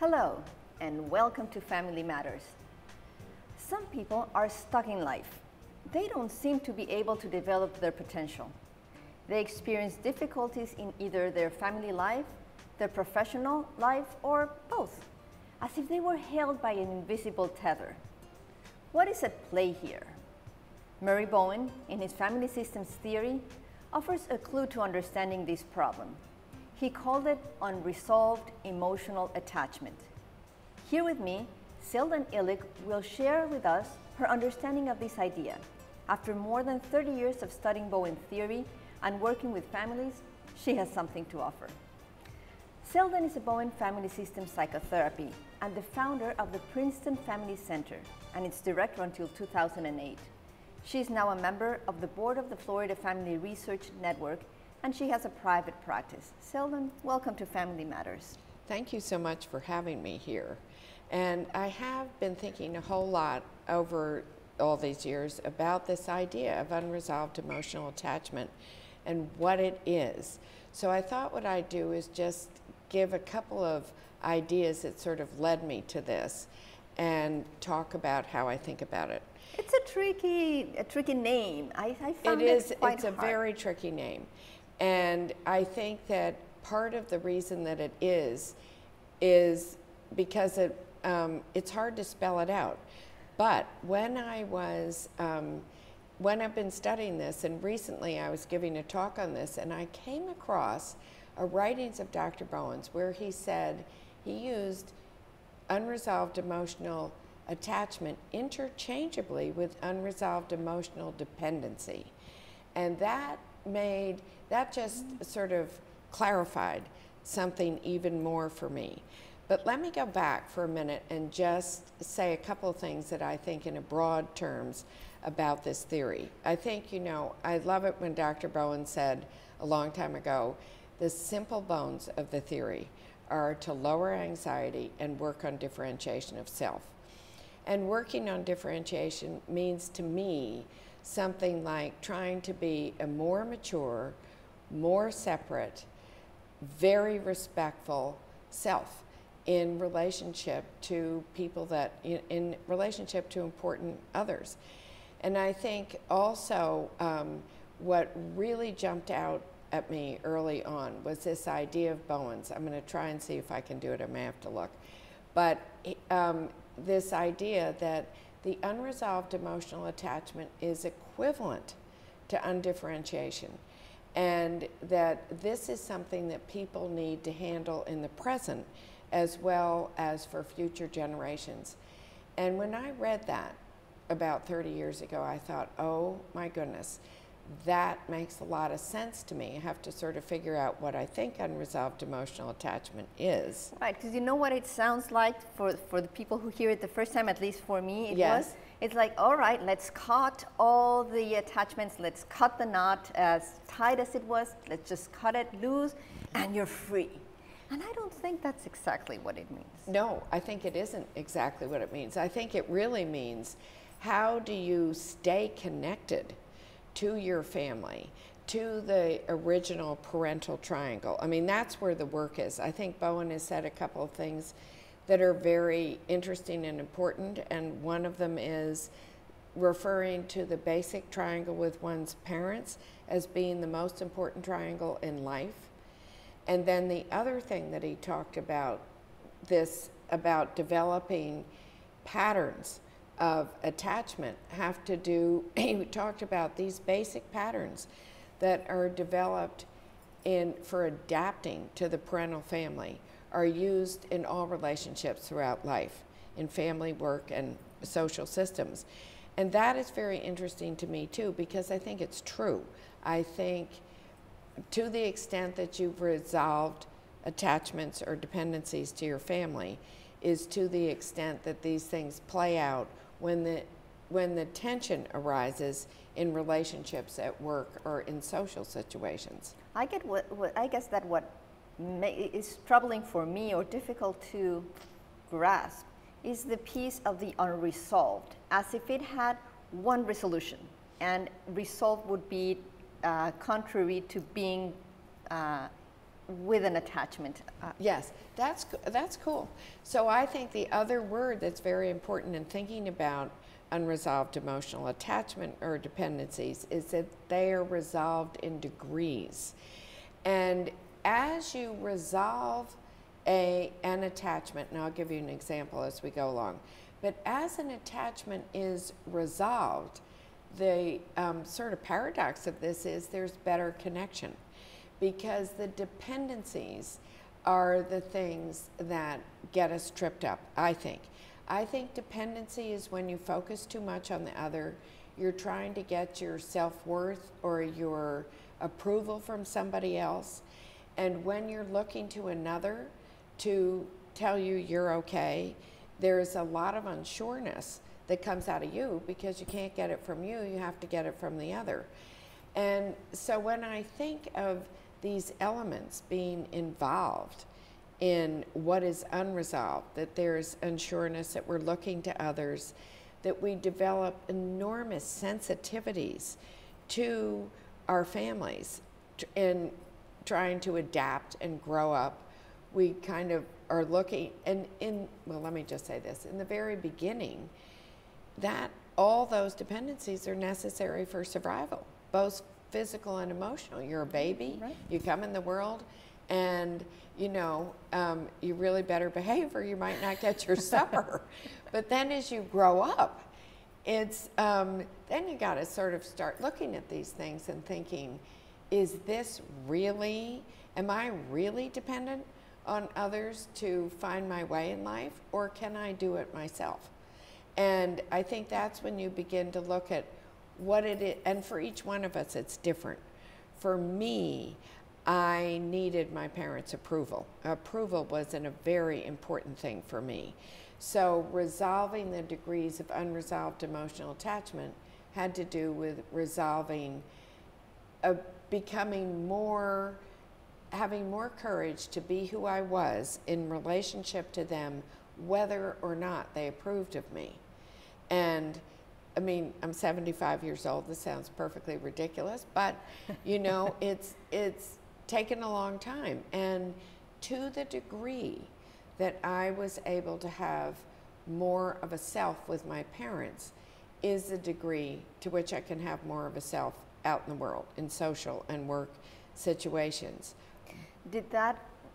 Hello, and welcome to Family Matters. Some people are stuck in life. They don't seem to be able to develop their potential. They experience difficulties in either their family life, their professional life, or both, as if they were held by an invisible tether. What is at play here? Murray Bowen, in his family systems theory, offers a clue to understanding this problem. He called it unresolved emotional attachment. Here with me, Selden Illick will share with us her understanding of this idea. After more than 30 years of studying Bowen theory and working with families, she has something to offer. Selden is a Bowen Family Systems psychotherapy and the founder of the Princeton Family Center and its director until 2008. She is now a member of the board of the Florida Family Research Network, and she has a private practice. Selden, welcome to Family Matters. Thank you so much for having me here. And I have been thinking a whole lot over all these years about this idea of unresolved emotional attachment and what it is. So I thought what I'd do is just give a couple of ideas that sort of led me to this and talk about how I think about it. It's a tricky name. I found it quite It's a hard. very tricky name. And I think that part of the reason that it is because it's hard to spell it out. But when I've been studying this, and recently I was giving a talk on this, and I came across a writings of Dr. Bowen's where he said he used unresolved emotional attachment interchangeably with unresolved emotional dependency. And that just sort of clarified something even more for me. But let me go back for a minute and just say a couple of things that I think in a broad terms about this theory. I think, I love it when Dr. Bowen said a long time ago, the simple bones of the theory are to lower anxiety and work on differentiation of self. And working on differentiation means to me something like trying to be a more mature, more separate, very respectful self in relationship to people in relationship to important others. And I think also what really jumped out at me early on was this idea of Bowen's. I'm going to try and see if I can do it. I may have to look. But this idea that the unresolved emotional attachment is equivalent to undifferentiation, and that this is something that people need to handle in the present as well as for future generations. And when I read that about 30 years ago, I thought, oh my goodness, that makes a lot of sense to me. I have to sort of figure out what I think unresolved emotional attachment is. Right, because you know what it sounds like for the people who hear it the first time, at least for me, Yes. It's like, all right, let's cut all the attachments, let's cut the knot as tight as it was, let's just cut it loose, and you're free. And I don't think that's exactly what it means. No, I think it isn't exactly what it means. I think it really means, how do you stay connected to your family, to the original parental triangle? I mean, that's where the work is. I think Bowen has said a couple of things that are very interesting and important, and one of them is referring to the basic triangle with one's parents as being the most important triangle in life. And then the other thing that he talked about, about developing patterns of attachment, have to do, he talked about these basic patterns that are developed for adapting to the parental family are used in all relationships throughout life, in family, work, and social systems. And that is very interesting to me too, because I think it's true. I think to the extent that you've resolved attachments or dependencies to your family is to the extent that these things play out when the tension arises in relationships at work or in social situations. I guess that what is troubling for me or difficult to grasp is the piece of the unresolved, as if it had one resolution, and resolved would be contrary to being with an attachment. Yes, that's cool. So I think the other word that's very important in thinking about unresolved emotional attachment or dependencies is that they are resolved in degrees. And as you resolve an attachment, and I'll give you an example as we go along, but as an attachment is resolved, the sort of paradox of this is there's better connection, because the dependencies are the things that get us tripped up, I think. I think dependency is when you focus too much on the other. You're trying to get your self-worth or your approval from somebody else. And when you're looking to another to tell you you're okay, there's a lot of unsureness that comes out of you because you can't get it from you, you have to get it from the other. And so when I think of these elements being involved in what is unresolved, that there's unsureness, that we're looking to others, that we develop enormous sensitivities to our families in trying to adapt and grow up. We kind of are looking, and well, let me just say this, in the very beginning, that all those dependencies are necessary for survival, both physical and emotional. You're a baby, right. You come in the world, and you know, you really better behave or you might not get your supper. But then as you grow up, it's, then you gotta sort of start looking at these things and thinking, is this really, am I really dependent on others to find my way in life, or can I do it myself? And I think that's when you begin to look at what it is, and for each one of us it's different. For me, I needed my parents' approval. Approval was a very important thing for me. So resolving the degrees of unresolved emotional attachment had to do with resolving, becoming more, having more courage to be who I was in relationship to them, whether or not they approved of me. And I mean, I'm 75 years old. This sounds perfectly ridiculous, but you know, it's taken a long time. And to the degree that I was able to have more of a self with my parents is the degree to which I can have more of a self out in the world, in social and work situations. Did that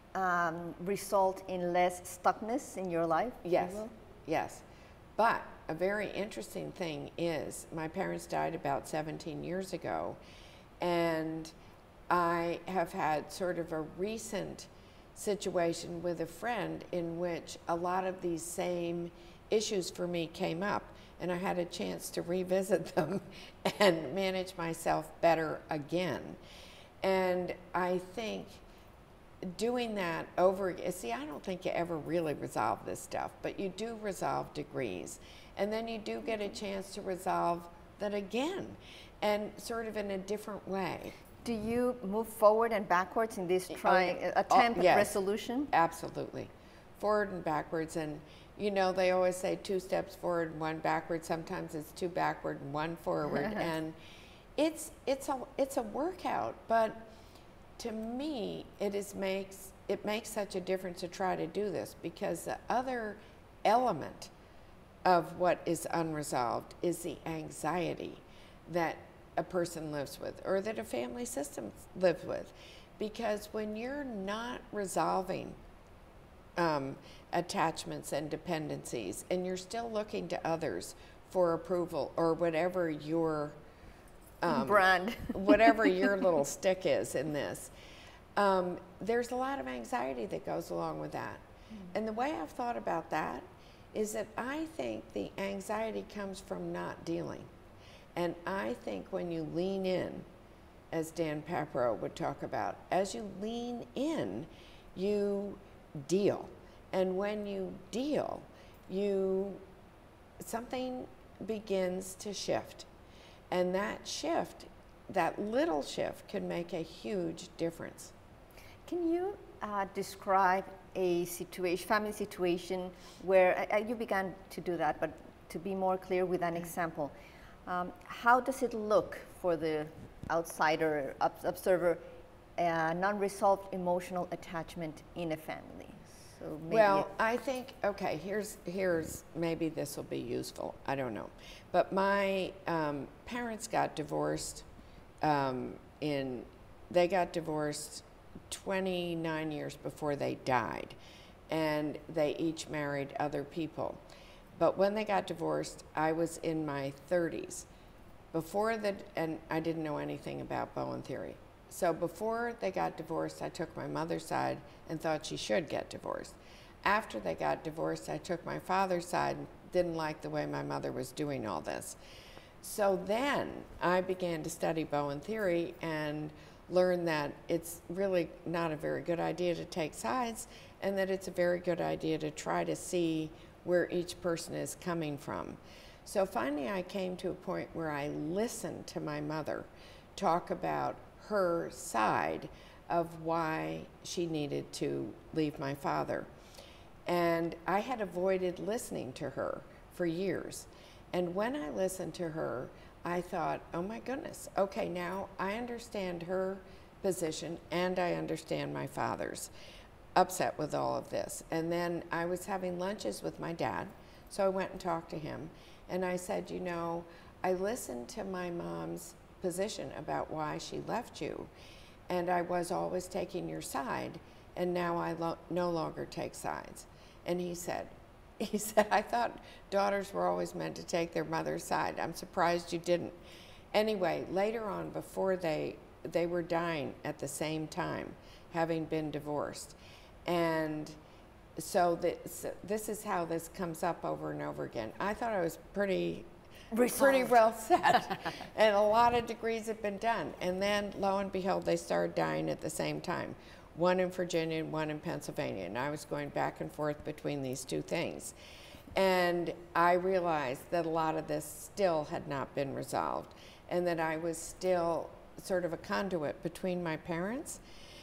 result in less stuckness in your life? Yes, yes. But a very interesting thing is my parents died about 17 years ago, and I have had sort of a recent situation with a friend in which a lot of these same issues for me came up, and I had a chance to revisit them and manage myself better again. And I think doing that over, see, I don't think you ever really resolve this stuff, but you do resolve degrees. And then you do get a chance to resolve that again, and sort of in a different way. Do you move forward and backwards in this attempt at resolution? Absolutely. Forward and backwards. And you know, they always say 2 steps forward and 1 backward. Sometimes it's 2 backward and 1 forward. And it's a workout, but to me, it makes such a difference to try to do this, because the other element of what is unresolved is the anxiety that a person lives with, or that a family system lives with. Because when you're not resolving attachments and dependencies, and you're still looking to others for approval, or whatever your brand, whatever your little stick is in this, there's a lot of anxiety that goes along with that. And the way I've thought about that is that I think the anxiety comes from not dealing. And I think when you lean in, as Dan Papero would talk about, as you lean in, you deal. And when you deal, something begins to shift. And that shift, that little shift, can make a huge difference. Can you describe a family situation where, you began to do that, but to be more clear with an example, how does it look for the outsider observer an unresolved emotional attachment in a family? So maybe Well, I think, okay, here's maybe this will be useful. I don't know. But my parents got divorced they got divorced 29 years before they died. And they each married other people. But when they got divorced, I was in my 30s. And I didn't know anything about Bowen theory. So before they got divorced, I took my mother's side and thought she should get divorced. After they got divorced, I took my father's side and didn't like the way my mother was doing all this. So then I began to study Bowen theory and learned that it's really not a very good idea to take sides, and that it's a very good idea to try to see where each person is coming from. So finally I came to a point where I listened to my mother talk about her side of why she needed to leave my father. And I had avoided listening to her for years. And when I listened to her, I thought, oh my goodness, okay, now I understand her position and I understand my father's upset with all of this. And then I was having lunches with my dad, so I went and talked to him. And I said, you know, I listened to my mom's position about why she left you, and I was always taking your side, and now I no longer take sides. And he said, I thought daughters were always meant to take their mother's side. I'm surprised you didn't. Anyway, later on, before they were dying at the same time, having been divorced. And so this is how this comes up over and over again. I thought I was pretty well set, and a lot of degrees had been done. And then, lo and behold, they started dying at the same time. One in Virginia and one in Pennsylvania. And I was going back and forth between these two things. And I realized that a lot of this still had not been resolved, and that I was still sort of a conduit between my parents.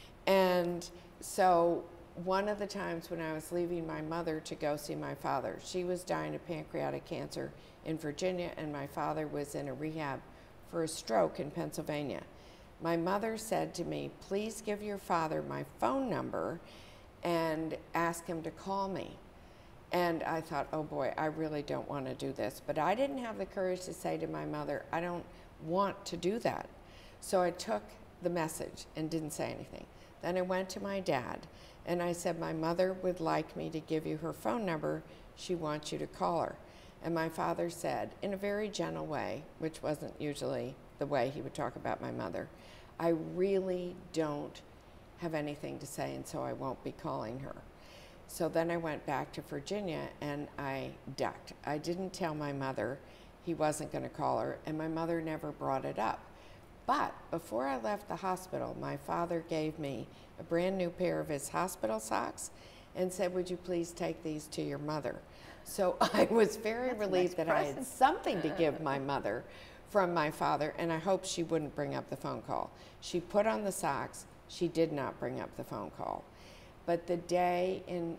And so one of the times when I was leaving my mother to go see my father, she was dying of pancreatic cancer in Virginia, and my father was in a rehab for a stroke in Pennsylvania. My mother said to me, please give your father my phone number and ask him to call me. And I thought, oh boy, I really don't want to do this. But I didn't have the courage to say to my mother, I don't want to do that. So I took the message and didn't say anything. Then I went to my dad and I said, my mother would like me to give you her phone number. She wants you to call her. And my father said, in a very gentle way, which wasn't usually the way he would talk about my mother, I really don't have anything to say, and so I won't be calling her. So then I went back to Virginia and I ducked. I didn't tell my mother he wasn't going to call her, and my mother never brought it up. But before I left the hospital, my father gave me a brand new pair of his hospital socks and said, would you please take these to your mother? So I was very relieved that I had something to give my mother from my father, and I hoped she wouldn't bring up the phone call. She put on the socks. She did not bring up the phone call. But the day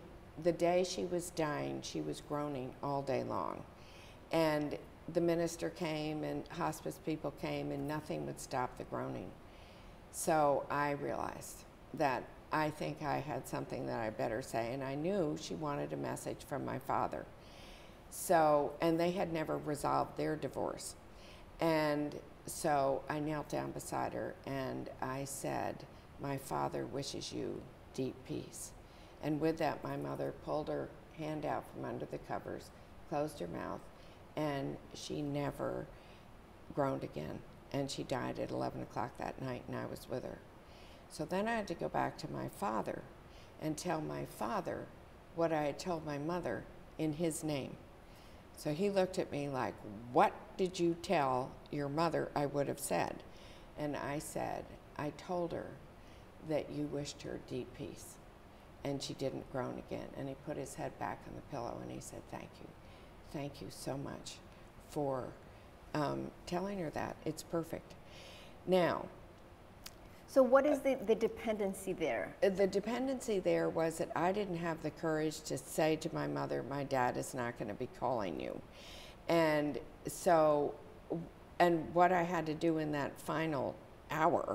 she was dying, she was groaning all day long. And the minister came and hospice people came, and nothing would stop the groaning. So I realized that I think I had something that I better say, and I knew she wanted a message from my father. So, and they had never resolved their divorce. And so I knelt down beside her and I said, my father wishes you deep peace. And with that, my mother pulled her hand out from under the covers, closed her mouth, and she never groaned again. And she died at 11 o'clock that night, and I was with her. So then I had to go back to my father and tell my father what I had told my mother in his name. So he looked at me like, what did you tell your mother I would have said? And I said, I told her that you wished her deep peace. And she didn't groan again. And he put his head back on the pillow and he said, thank you. Thank you so much for telling her that. It's perfect. Now, so what is the dependency there? The dependency there was that I didn't have the courage to say to my mother, my dad is not going to be calling you. And so, and what I had to do in that final hour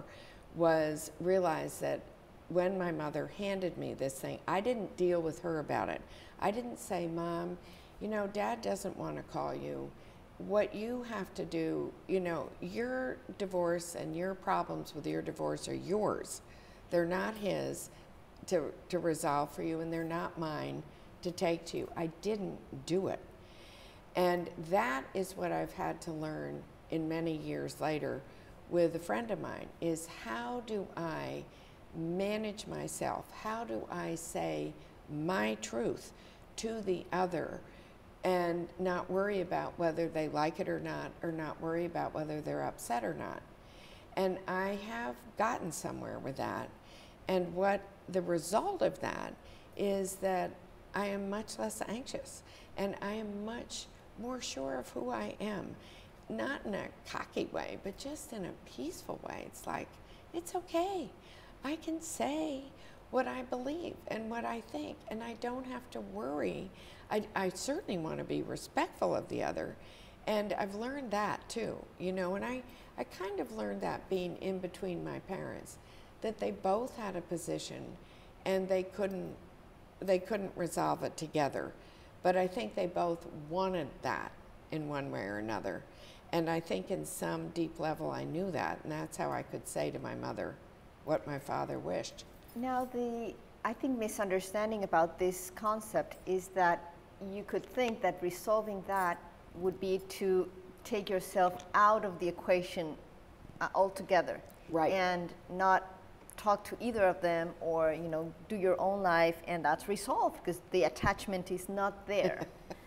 was realize that when my mother handed me this thing, I didn't deal with her about it. I didn't say, Mom, you know, Dad doesn't want to call you. What you have to do, you know, your divorce and your problems with your divorce are yours. They're not his to resolve for you, and they're not mine to take to you. I didn't do it. And that is what I've had to learn in many years later with a friend of mine, is how do I manage myself? How do I say my truth to the other and not worry about whether they like it or not worry about whether they're upset or not? And I have gotten somewhere with that. And what the result of that is that I am much less anxious, and I am much more sure of who I am. Not in a cocky way, but just in a peaceful way. It's like, it's okay. I can say what I believe and what I think, and I don't have to worry. I certainly want to be respectful of the other, and I've learned that too, you know, and I kind of learned that being in between my parents, that they both had a position and they couldn't resolve it together. But I think they both wanted that in one way or another. And I think in some deep level I knew that, and that's how I could say to my mother what my father wished. Now, I think misunderstanding about this concept is that you could think that resolving that would be to take yourself out of the equation altogether. Right. And not talk to either of them, or, you know, do your own life, and that's resolved because the attachment is not there.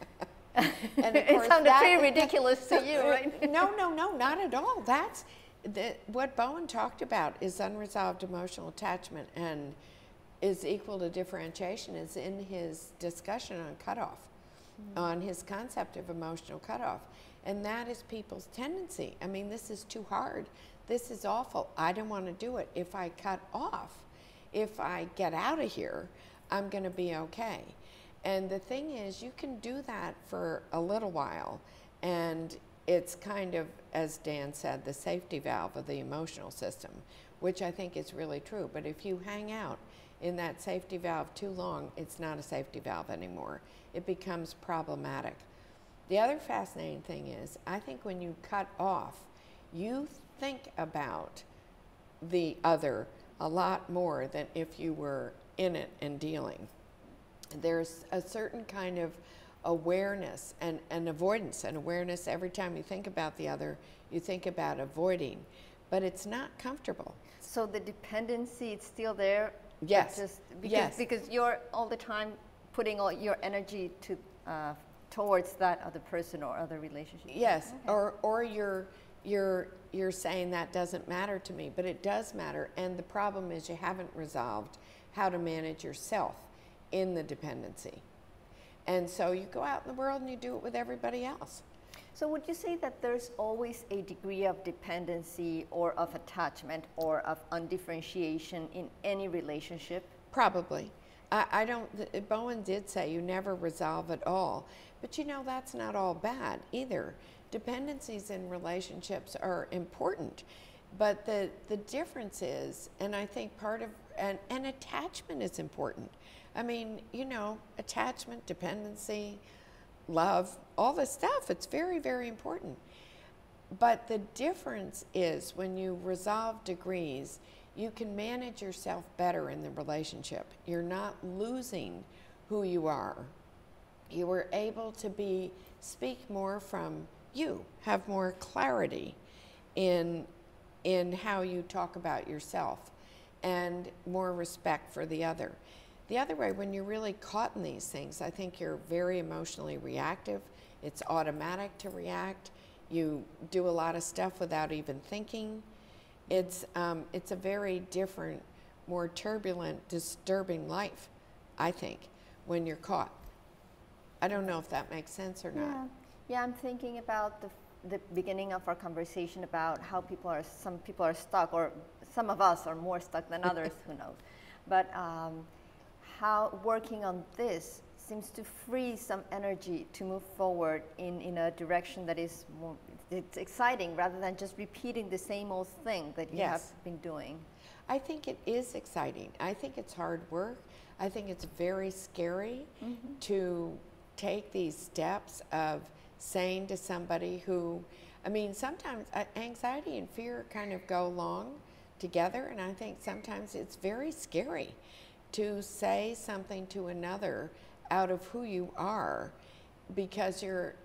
And of It course sounded pretty ridiculous to you, right? No, not at all. That's what Bowen talked about is unresolved emotional attachment, and is equal to differentiation, is in his discussion on cutoff, on his concept of emotional cutoff. And that is people's tendency. I mean, this is too hard. This is awful. I don't want to do it. If I cut off, if I get out of here, I'm going to be okay. And the thing is, you can do that for a little while, and it's kind of, as Dan said, the safety valve of the emotional system, which I think is really true. But if you hang out in that safety valve too long, it's not a safety valve anymore. It becomes problematic. The other fascinating thing is, I think when you cut off, you think about the other a lot more than if you were in it and dealing. There's a certain kind of awareness and avoidance and awareness. Every time you think about the other, you think about avoiding, but it's not comfortable. So the dependency, it's still there? Yes. Just yes. Because you're all the time putting all your energy to towards that other person or other relationship. Yes, okay. or you're saying that doesn't matter to me, but it does matter. And the problem is you haven't resolved how to manage yourself in the dependency. And so you go out in the world and you do it with everybody else. So would you say that there's always a degree of dependency or of attachment or of undifferentiation in any relationship? Probably. I don't, Bowen did say you never resolve it all, but you know, that's not all bad either. Dependencies in relationships are important, but the difference is, and I think part of, and attachment is important. I mean, you know, attachment, dependency, love, all this stuff, it's very, very important. But the difference is when you resolve degrees, you can manage yourself better in the relationship. You're not losing who you are. You were able to speak more from you, have more clarity in how you talk about yourself, and more respect for the other. The other way, when you're really caught in these things, I think you're very emotionally reactive. It's automatic to react. You do a lot of stuff without even thinking. It's a very different, more turbulent, disturbing life, I think, when you're caught. I don't know if that makes sense or not. Yeah, I'm thinking about the beginning of our conversation about how some people are stuck, or some of us are more stuck than others, who knows. But how working on this seems to free some energy to move forward in a direction that is more, it's exciting, rather than just repeating the same old thing that you have been doing. I think it is exciting. I think it's hard work. I think it's very scary to take these steps of saying to somebody who, I mean, sometimes anxiety and fear kind of go along together, and I think sometimes it's very scary to say something to another out of who you are, because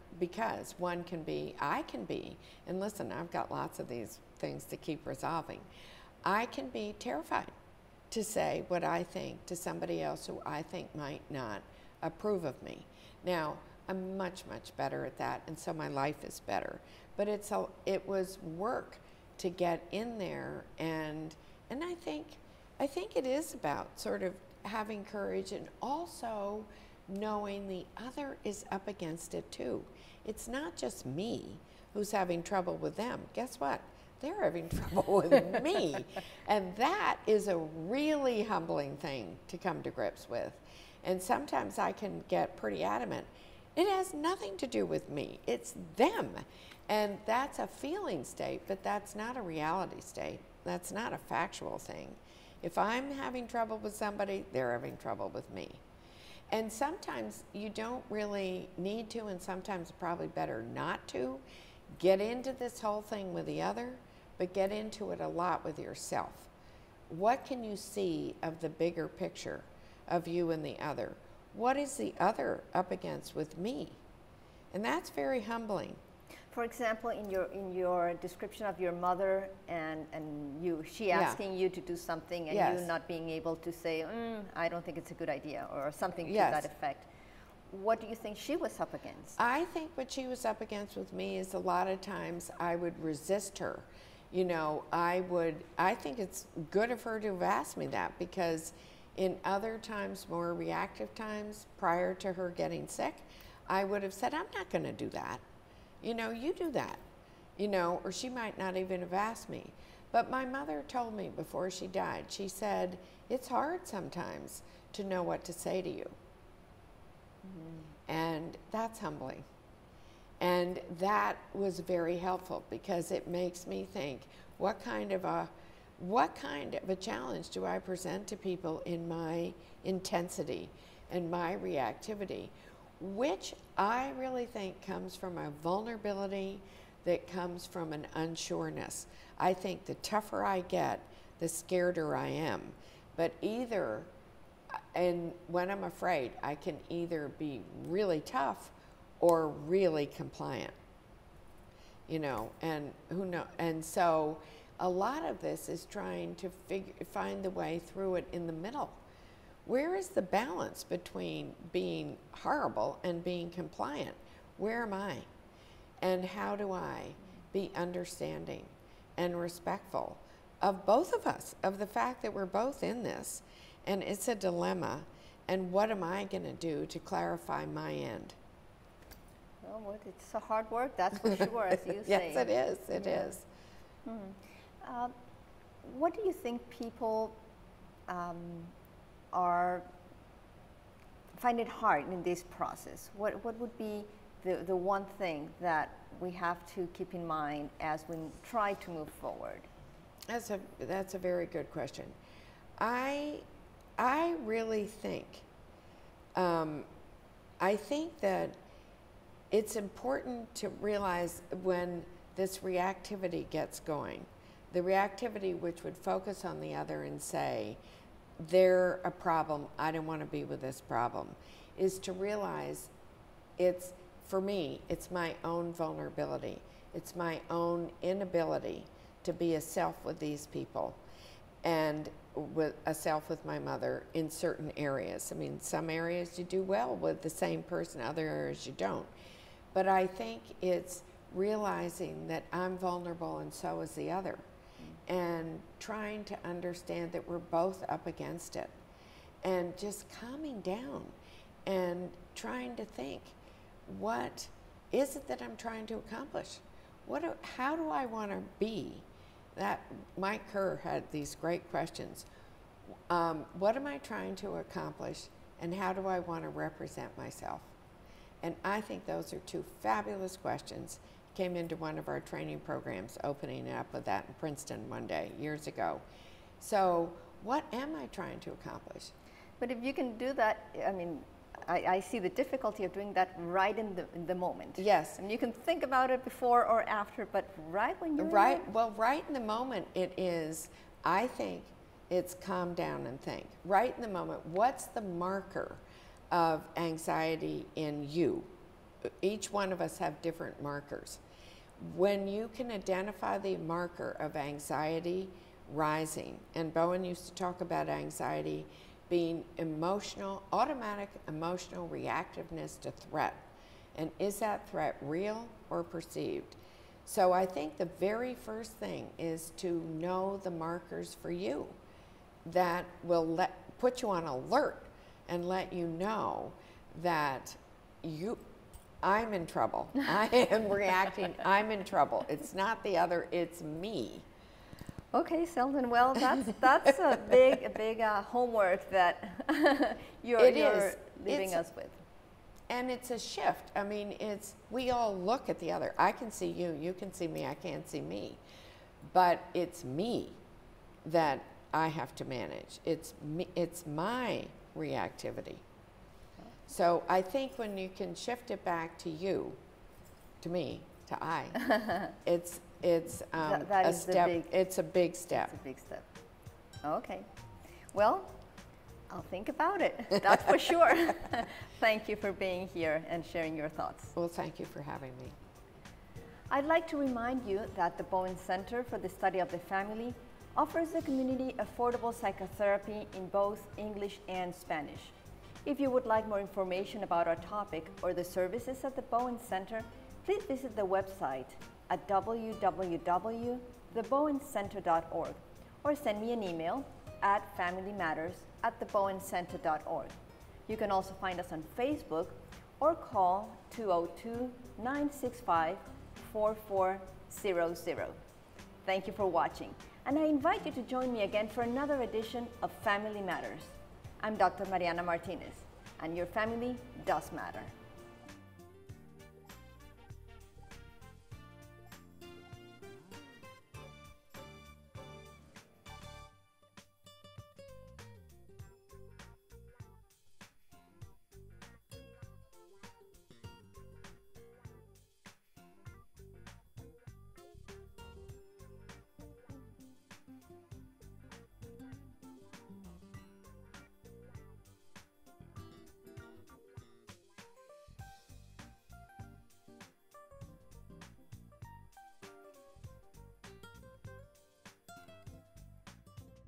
one can be, I can be, and listen, I've got lots of these things to keep resolving. I can be terrified to say what I think to somebody else who I think might not approve of me. Now, I'm much, much better at that, and so my life is better. But it was work to get in there, and I think it is about sort of having courage and also knowing the other is up against it too. It's not just me who's having trouble with them. Guess what? They're having trouble with me. And that is a really humbling thing to come to grips with. And sometimes I can get pretty adamant. It has nothing to do with me. It's them. And that's a feeling state, but that's not a reality state. That's not a factual thing. If I'm having trouble with somebody, they're having trouble with me. And sometimes you don't really need to, and sometimes probably better not to, get into this whole thing with the other, but get into it a lot with yourself. What can you see of the bigger picture of you and the other? What is the other up against with me? And that's very humbling. For example, in your description of your mother and she asking you to do something and you not being able to say, I don't think it's a good idea, or something to that effect. What do you think she was up against? I think what she was up against with me is a lot of times I would resist her. You know, I think it's good of her to have asked me that, because in other times, more reactive times, prior to her getting sick, I would have said, I'm not going to do that. You know, you do that. You know, or she might not even have asked me. But my mother told me before she died, she said, it's hard sometimes to know what to say to you. And that's humbling. And that was very helpful, because it makes me think, what kind of a challenge do I present to people in my intensity and my reactivity, which I really think comes from a vulnerability that comes from an unsureness. I think the tougher I get, the scareder I am. But and when I'm afraid, I can either be really tough or really compliant, you know, and who knows. And so a lot of this is trying to find the way through it in the middle. Where is the balance between being horrible and being compliant? Where am I? And how do I be understanding and respectful of both of us, of the fact that we're both in this, and it's a dilemma, and what am I going to do to clarify my end? Well, it's a hard work, that's for sure, as you say. Yes, it is. It is. What do you think people find it hard in this process? What would be the one thing that we have to keep in mind as we try to move forward? That's a very good question. I really think, I think that it's important to realize when this reactivity gets going, the reactivity which would focus on the other and say, they're a problem, I don't want to be with this problem, is to realize for me, it's my own vulnerability. It's my own inability to be a self with these people, and with a self with my mother in certain areas. I mean, some areas you do well with the same person, other areas you don't. But I think it's realizing that I'm vulnerable and so is the other, and trying to understand that we're both up against it, and just calming down and trying to think, what is it that I'm trying to accomplish? How do I want to be? That Mike Kerr had these great questions. What am I trying to accomplish, and how do I want to represent myself? And I think those are two fabulous questions. Came into one of our training programs, opening up with that in Princeton one day, years ago. So what am I trying to accomplish? But if you can do that, I mean, I see the difficulty of doing that right in the moment. Yes. And you can think about it before or after, but right when you're right. Well, right in the moment, it is. I think it's calm down and think. Right in the moment, what's the marker of anxiety in you? Each one of us have different markers. When you can identify the marker of anxiety rising, and Bowen used to talk about anxiety being emotional, automatic emotional reactiveness to threat. And is that threat real or perceived? So I think the very first thing is to know the markers for you that will put you on alert and let you know that I'm in trouble. I am reacting, I'm in trouble. It's not the other, it's me. Okay, Selden. Well, that's a big homework that you're leaving us with. And it's a shift. I mean, we all look at the other. I can see you, you can see me, I can't see me. But it's me that I have to manage. It's my reactivity. So I think when you can shift it back to you, to me, to I, it's a step. It's a big step. It's a big step. Okay. Well, I'll think about it. That's for sure. Thank you for being here and sharing your thoughts. Well, thank you for having me. I'd like to remind you that the Bowen Center for the Study of the Family offers the community affordable psychotherapy in both English and Spanish. If you would like more information about our topic or the services at the Bowen Center, please visit the website at www.thebowencenter.org or send me an email at familymatters@thebowencenter.org. You can also find us on Facebook or call 202-965-4400. Thank you for watching, and I invite you to join me again for another edition of Family Matters. I'm Dr. Mariana Martinez, and your family does matter.